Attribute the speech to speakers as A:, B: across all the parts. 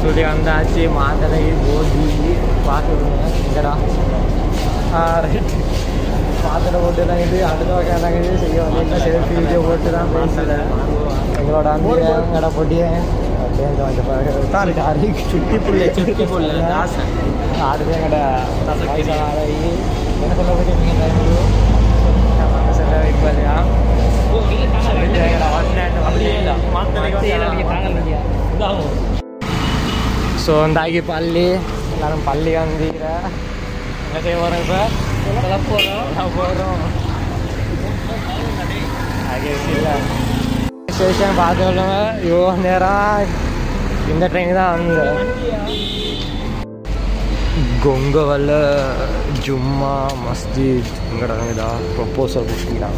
A: சொல்லி வந்தாச்சு. மாந்தலை போதி பார்த்துருங்க இங்கடா. ரைட், மாத்தலை போட்டு தான் இது அடுத்த வகையாக இது செய்ய வந்து செல்ஃபி வீடியோ போட்டு தான் பேசுகிறேன். எங்களோட அங்கடா போட்டியே சுட்டி புள்ளை ஆடுது எங்கட வயசாகி என்ன சொல்ல போயிட்டு செல்ல வைப்பதையா ஸோ இந்தாக்கி பள்ளி எல்லாரும் பள்ளி வந்துக்கிற என்ன செய்ய போகிறோம். இப்போ போகிறோம் இல்லை ஸ்டேஷன் பார்த்து சொல்லுங்க. இவ்வளோ நேரம் இந்த ட்ரெயின் தான் வந்து கொங்கவல்ல ஜும்மா மஸ்ஜித் இங்கடா இதா ப்ரொப்போசல் கொடுத்துக்கிறாங்க.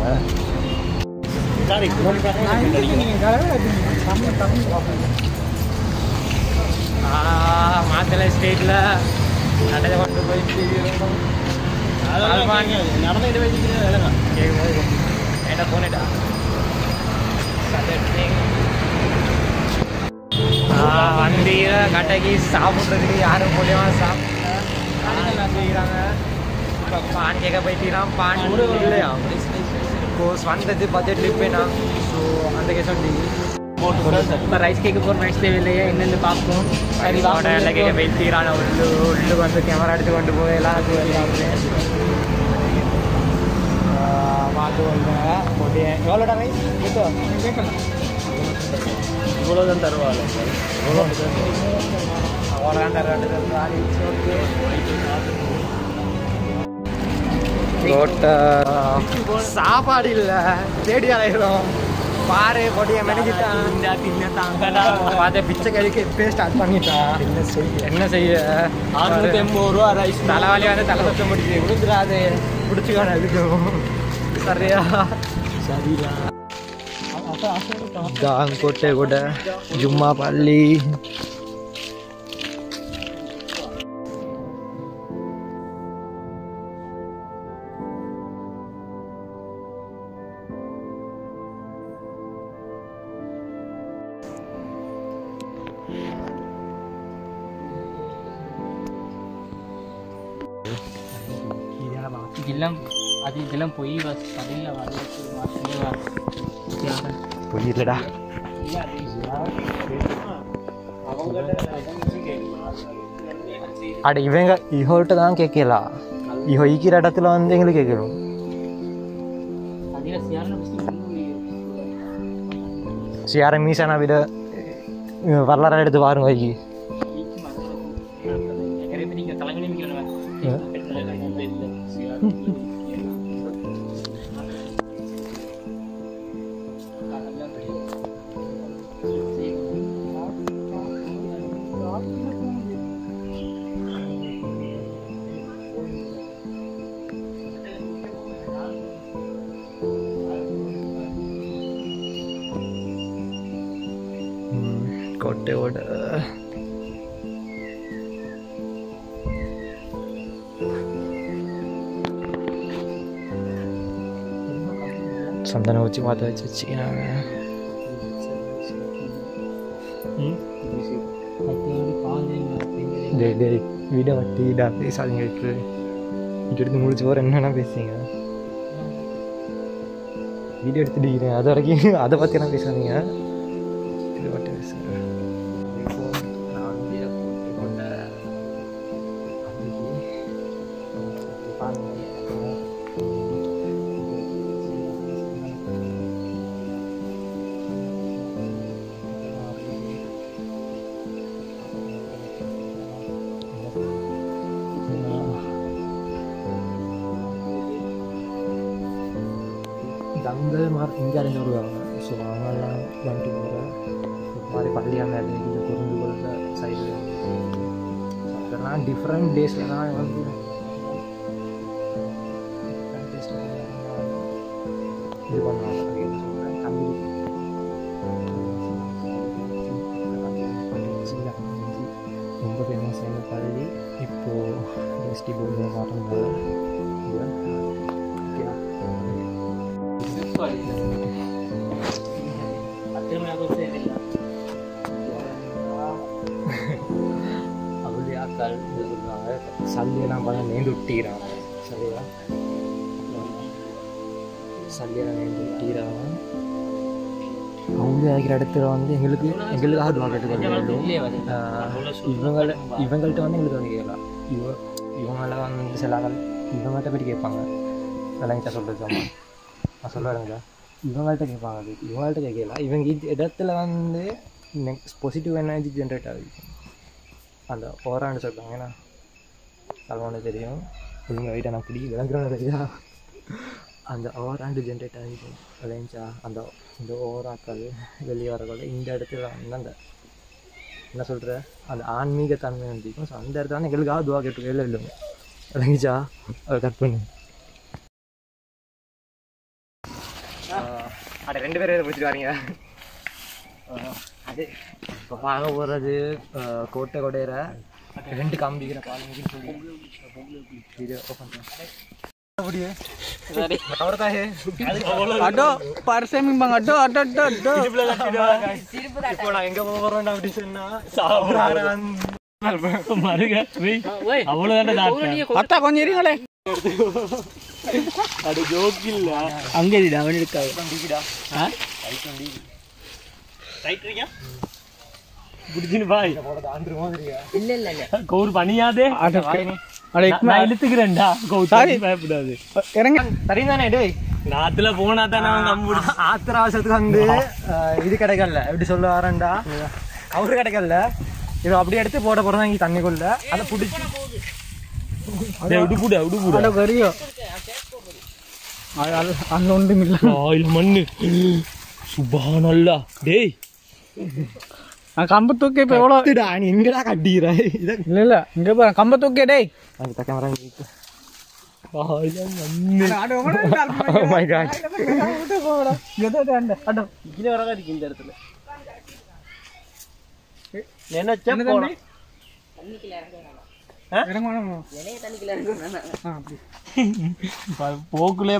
A: மாத்தலை ஸ்டேட்டில் நடந்து கொண்டு போயிட்டு நடந்து என்ன போனேட்டா வண்டியில் கட்டைக்கு சாப்பிட்றதுக்கு யாரும் மூலியமாக சாப்பிட்றாங்க செய்கிறாங்க. இப்போ பான் கேட்க போயிட்டுறான். பான் இல்லையா கோஸ் வந்தது பட்ஜெட் இப்பேனா. ஸோ அந்த கேஸ் வண்டி இப்போ ரைஸ் கேட்க போகிற ரைஸ் தேவையில்லையே என்னென்னு பார்ப்போம். சரி வாட எல்லாம் கேட்க போயிட்டுறான். உள்ளு வந்து கேமரா எடுத்து கொண்டு போய் எல்லாருக்கும் எல்லாருமே பார்த்து கொள்ளுங்க. போட்டு எவ்வளோடா ரைஸ் கேட்கலாம் இவ்வளோதான் தருவாங்க. அவ்வளோதான் தருவாங்க. சாப்பாடு இல்லை தேடி அலைகிறோம். பாரு பொடியை மெனக்கிட்டான் அதை பிச்சை கழிக்க ஸ்டார்ட் பண்ணிட்டான். என்ன செய்ய 680 ரூபா ரைஸ். தலைவாலி வந்து தலை சத்தம் முடிச்சு விழுந்துடாது பிடிச்சிக்கான அதுக்கும் சரியா சரியா கோட்டை கூட ஜும்மா பள்ளி. இதெல்லாம் பொய் பொய் இல்லடா. அட இவங்க இவர்கிட்ட தான் கேட்கலாம். இவ ஈக்கிற இடத்துல வந்து எங்களுக்கு கேட்கணும். சியார மீசானா விட வரலாறு எடுத்து பாருங்க. வைக்கி கோட்டையோட சந்தனம் வச்சு மாற்ற வச்சு வச்சுக்கிறாங்க. வீடை வட்டி வீடா பேசாதீங்க. இங்கே எடுத்து முடிச்சு போகிற என்னென்னா பேசுங்க. வீடியோ எடுத்துட்டு அது வரைக்கும் அதை பற்றி என்ன பேசாதீங்க. இதை பற்றி பேசுங்க. தங்கள் இங்கே அறிஞ்சு வருவாங்க. ஸோ அவங்கெல்லாம் வந்துட்டு போகிற இது மாதிரி பள்ளியாக இருக்குது குறும்புகள சைடில். அதெல்லாம் டிஃப்ரெண்ட் டேஸில் தான் வந்து இது பண்ணுவாங்க. ரொம்ப ஃபேமஸான பள்ளி. இப்போது எஸ்டி போர்டு மாற்றங்கள் ஆக்கள் சொல்லுவாங்க சல்லியெல்லாம் பண்ண நேர்ந்து விட்டிக்கிறாங்க சரியா சல்லியெல்லாம் நேர்ந்து விட்டிக்கிறாங்க அவங்க இருக்கிற இடத்துல வந்து எங்களுக்காக துவா கேட்டுக்கொள்ள இவங்கள்ட்ட வந்து எங்களுக்கு வந்து கேட்கலாம் இவங்கள வந்து சில ஆள் இவங்கள்ட்ட போய்ட்டு கேட்பாங்க விளங்கிட்டா சொல்கிறது அம்மா நான் சொல்லுவாருங்களா இவங்கள்ட்ட கேட்பாங்க அது இவங்கள்ட்ட கேட்கலாம் இவங்க இடத்துல வந்து நெக்ஸ்ட் பாசிட்டிவ் எனர்ஜி ஜென்ரேட் ஆகுது அந்த ஓரான்னு சொல்லுவாங்க ஏன்னா தலைவனு தெரியும் ஒழுங்காக வெயிட் நான் பிடி விளங்குறவங்க தெரியா அந்த ஓராண்டு ஜென்ரேட் ஆகிது விளைஞ்சா அந்த இந்த ஓராக்கள் வெளியே வரக்குள்ள இந்த இடத்துல வந்து அந்த என்ன சொல்கிற அந்த ஆன்மீக தன்மை வந்துருக்கும் ஸோ அந்த இடத்துல வந்து எங்களுக்காக துவா கேட்டு வெளில இல்லைங்க விளங்கிச்சா அதை கட் பண்ணு அட 2 பேர் பிடிச்சிட்டு வரீங்க அது இப்போ பார்க்க போகிறது கோட்டை கொடையிற 2 காமிக்கிற பாலங்கின்னு சொல்லி வீடியோ ஓப்பன் பண்ணுறேன் எங்க போறோம் அப்படி சொன்னா கொஞ்சம் இருங்களே அது ஜோக்கில்ல அங்கே அவன் இருக்காது புடிச்சின்னு பாய் இல்ல இல்ல இல்ல கௌர் பணியாதே நான் இழுத்துக்கிறேன்டா பயப்படாது இறங்க சரிதானே டேய் நாத்துல போனா தானே ஆத்திர அவசரத்துக்கு வந்து இது கிடைக்கல எப்படி சொல்ல வரேன்டா அவரு கிடைக்கல இது அப்படியே எடுத்து போட போறதா இங்க தண்ணிக்குள்ள அதை பிடிச்சி அங்க ஒன்றும் இல்லை மண்ணு சுபானல்லா டேய் கம்ப தூக்கி இப்போ எவ்வளோ நீ எங்கடா கட்டிக்கிற இல்லை இல்லை இங்கே போ கம்ப தூக்கி டேய் அந்த கேமரா கீழே வரதா இருக்கு இந்த இடத்துல போக்குலே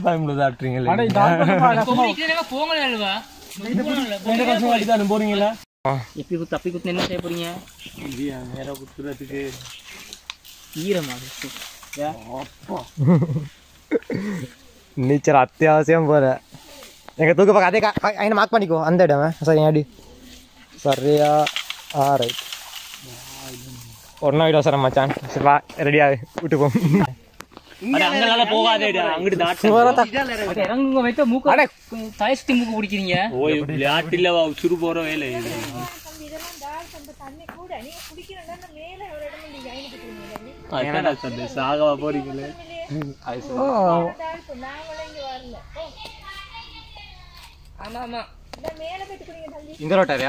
A: பயமுள்ளதாட்டுறீங்களா போறீங்களா எப்படி தப்பி குத்து என்ன செய்ய போறீங்க நேரம் குத்துறதுக்கு நீச்சல் அத்தியாவசியம் போற எங்க தூக்க பக்கம் அதே என்ன மார்க் பண்ணிக்கோ அந்த இடம் சரி அடி சரியா ரைட் ஒரு நாள் அவசரம் மச்சான் சரி வா ரெடியா விட்டு போ சாகவா போறீங்களே இந்த ரோட்டாரியா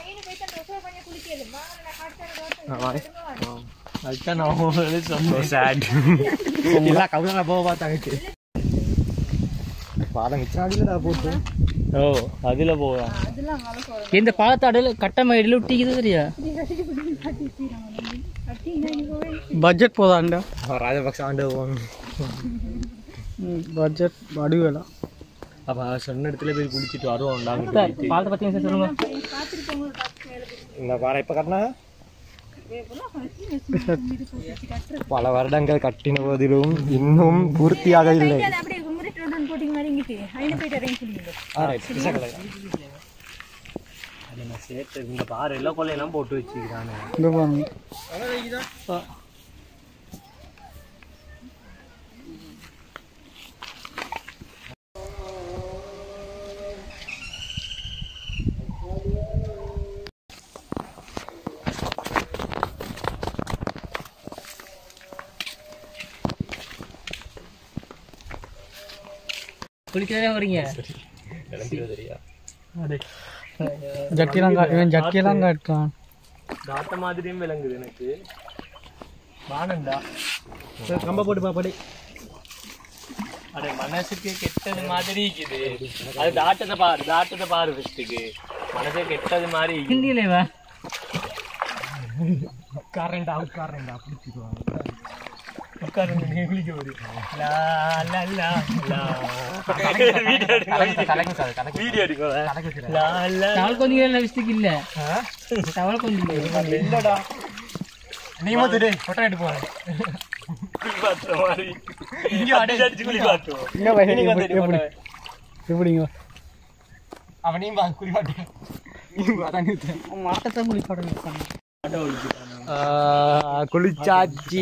A: இந்த பாலத்தாடல கட்டமையில ஒட்டிக்குது சரியா பட்ஜெட் போதாண்டா ராஜபக்ஷ ஆண்டு பட்ஜெட் அடுவேலாம் அப்ப சொன்ன இடத்துல போய் குடிச்சிட்டு வருவோம் பாலத்தை பத்தி சொல்லுங்க இந்த பாறை இப்ப கட்டினா பல வருடங்கள் கட்டின போதிலும் இன்னும் பூர்த்தியாக இல்லை இந்த பாறை எல்லாம் கொள்ளையெல்லாம் போட்டு வச்சுக்கிறானே குளிக்கவே வரீங்க ஜட்டியெல்லாம் காட்டுறான் தாத்த மாதிரியும் விளங்குது எனக்கு வானண்டா கம்ப போட்டு பாப்படி அடே மனசுக்கு கெட்டது மாதிரி இருக்குது அது தாட்டத்தை பாரு ஃபஸ்ட்டுக்கு மனசே கெட்டது மாதிரி ஹிந்தியிலேவா உட்காரண்டா பிடிச்சிக்குவாங்க நீ மொத்த டேய் போட்டோ எடுத்து போறேன் பாத்துற மாதிரி இங்க அடிச்சு குளி பாத்து இங்க வை நீ வந்து எப்படிங்க அவனையும் பா குளி பாத்து நீ அதான் மாட்டத்தை குளி பாத்து குளிச்சாச்சி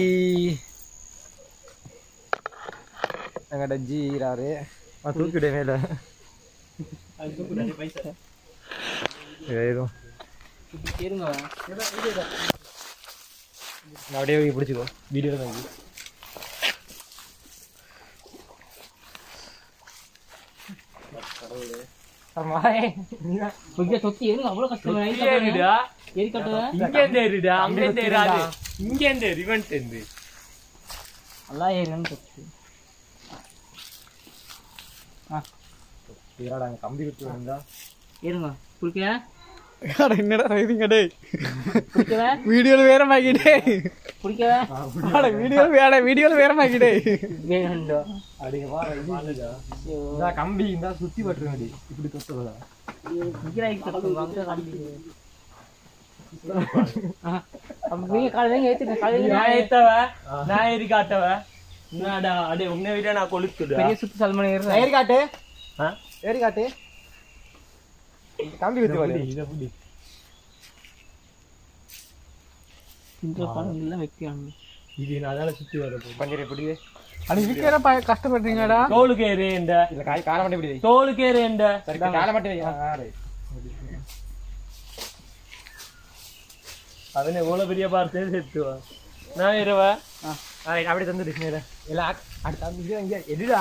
A: எங்கட ஜீராரு தூக்கிட மேல ஏதோ அப்படியே பிடிச்சிக்கோ வீடியோ தான் அவ்வளவு கஷ்டம் கம்பி விட்டு வந்தா இருங்க என்னடா வீடியோல வேற மாக்கிட்டே வீடியோல வேற மாக்கிட்டே கம்பி இருந்தா சுத்தி பட்டுருங்க இப்படி தொட்டுறதா கம்பி வித்து கஷ்டப்படுறீங்கடா தோலுக்கு அவனே எவ்வளவு பெரிய பார்த்து செத்துவா நான் இரவா அப்படி தந்துடு எதுடா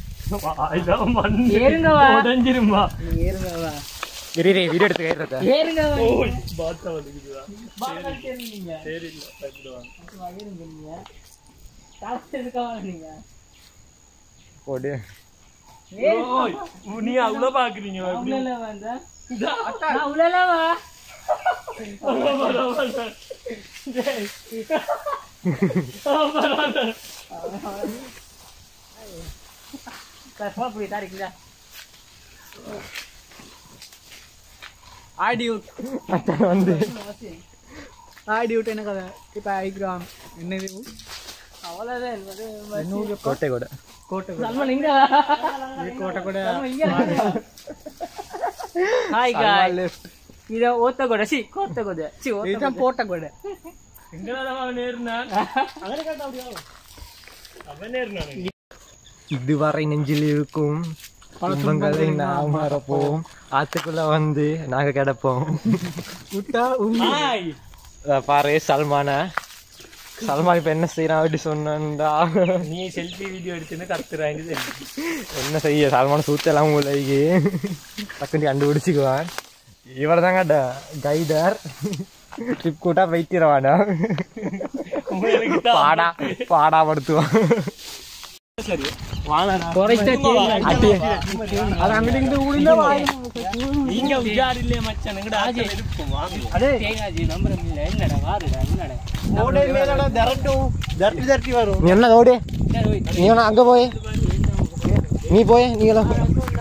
A: உடஞ்சிருமா வீடியோ எடுத்து நீ அவ்வளவு பாக்குறீங்க என்ன கதை இப்ப ஆயிக்கிறான் என்ன கோட்டை கூட கோட்டை கூட ஹாய் गाइस இத ஓத்த கூட சி கோத்த கூட சி ஓத்த போட்ட கூட எங்கடா அவன் ஏறுனான் அங்க கேட்டா அப்படியே அவன் ஏறுனான் இதுவரை நெஞ்சில் இருக்கும் துன்பங்களை நாம் மறப்போம் ஆத்துக்குள்ள வந்து நாங்க கிடப்போம் பாரு சல்மான் இப்ப என்ன செய்யறான் அப்படி சொன்னா நீ செல்ஃபி வீடியோ எடுத்துன்னு கத்துறாங்க என்ன செய்ய சல்மான் சூத்தெல்லாம் உலகி டக்குனு கண்டுபிடிச்சிக்குவான் இவர் தாங்க கைடர் ட்ரிப் கூட்டா வைத்திரவாடா பாடா படுத்துவான் என்ன ஓடி நீ அங்க போய் நீ போய் நீங்களாம்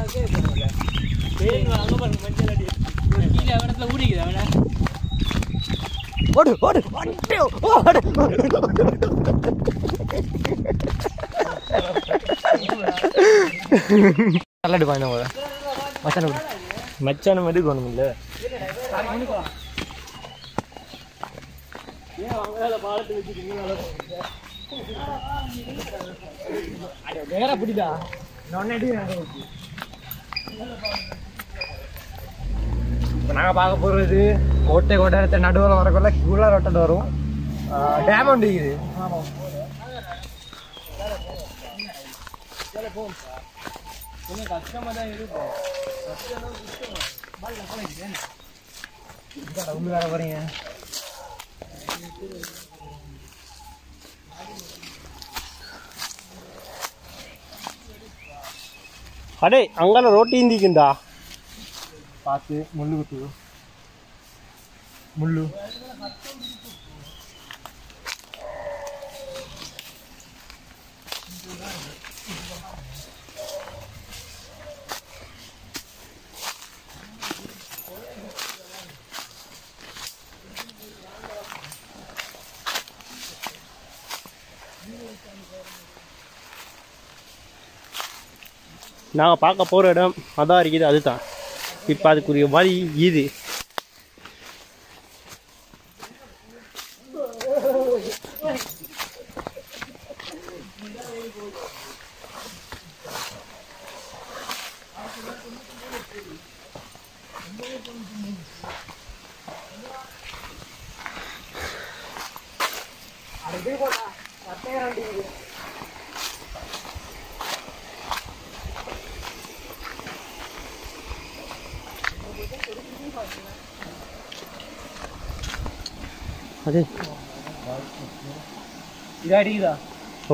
A: ஓடு ஓடு ஓடு நல்லா பாய்ந்த போல மச்சான மாதிரி கொண்டு இல்ல வேற பிடிடா நாங்க பார்க்க போறது கோட்டை கோட்டை நடுவில் வரக்குள்ள கீழே ரொட்டை வரும் டேம் ஒன்று இருக்குது கொஞ்சம் கஷ்டமா தான் இருக்கும் வேற வரீங்க அடே அங்கால ரோட்டி இந்திக்குண்டா பார்த்து முள்ளு குத்து முள்ளு
B: நாங்கள் பார்க்க போகிற இடம் அதான் இருக்குது, அதுதான் இப்போ அதுக்குரிய வழி இது. அது
A: இதாடிக்குதா?
B: ஓ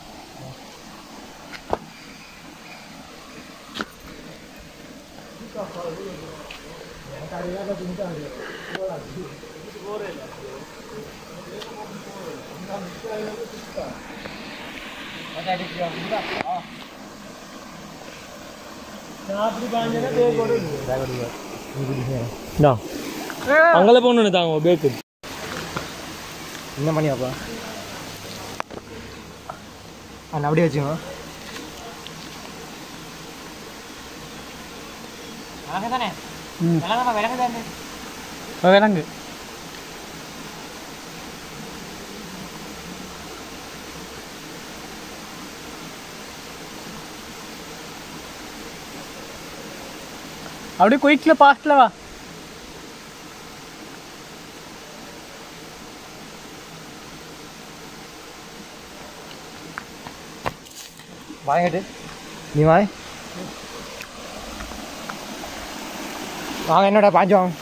B: அங்கே போகணுன்னு தாங்க பேக்கு.
A: என்ன பண்ணியாப்பா? அப்படியே வச்சுக்கோ. தானே விலங்கு அப்படியே குயிக்ல பாஸ்ட்ல வா. வாங்கிட்டு நீ வாய் வாங்க, என்னோட பாஞ்சு வாங்க.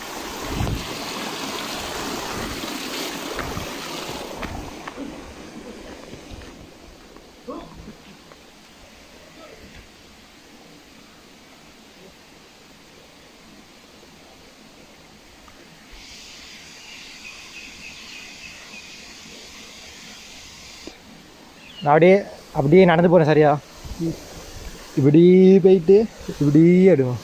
A: நான் அப்படியே நடந்து போகிறேன். சரியா? இப்படி போயிட்டு இப்படி எடுவோம்.